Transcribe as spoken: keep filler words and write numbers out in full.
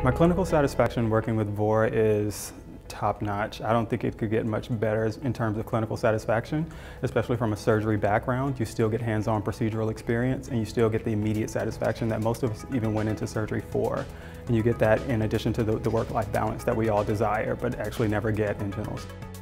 My clinical satisfaction working with Vohra is top-notch. I don't think it could get much better in terms of clinical satisfaction, especially from a surgery background. You still get hands-on procedural experience and you still get the immediate satisfaction that most of us even went into surgery for. And you get that in addition to the, the work-life balance that we all desire but actually never get in general.